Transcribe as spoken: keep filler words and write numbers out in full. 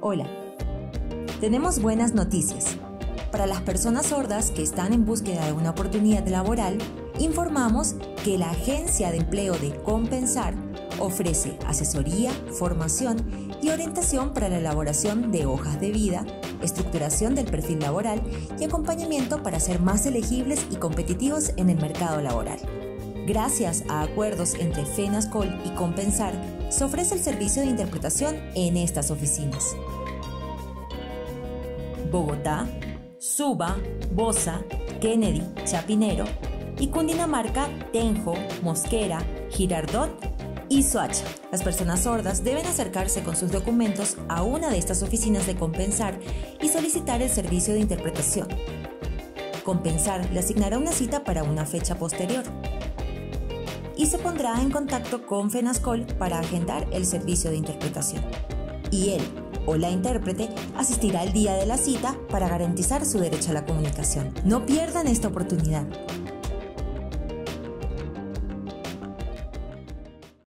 Hola, tenemos buenas noticias. Para las personas sordas que están en búsqueda de una oportunidad laboral, informamos que la Agencia de Empleo de Compensar ofrece asesoría, formación y orientación para la elaboración de hojas de vida, estructuración del perfil laboral y acompañamiento para ser más elegibles y competitivos en el mercado laboral. Gracias a acuerdos entre FENASCOL y Compensar, se ofrece el servicio de interpretación en estas oficinas: Bogotá, Suba, Bosa, Kennedy, Chapinero y Cundinamarca, Tenjo, Mosquera, Girardot y Soacha. Las personas sordas deben acercarse con sus documentos a una de estas oficinas de Compensar y solicitar el servicio de interpretación. Compensar le asignará una cita para una fecha posterior y se pondrá en contacto con FENASCOL para agendar el servicio de interpretación. Y él o la intérprete asistirá al día de la cita para garantizar su derecho a la comunicación. No pierdan esta oportunidad.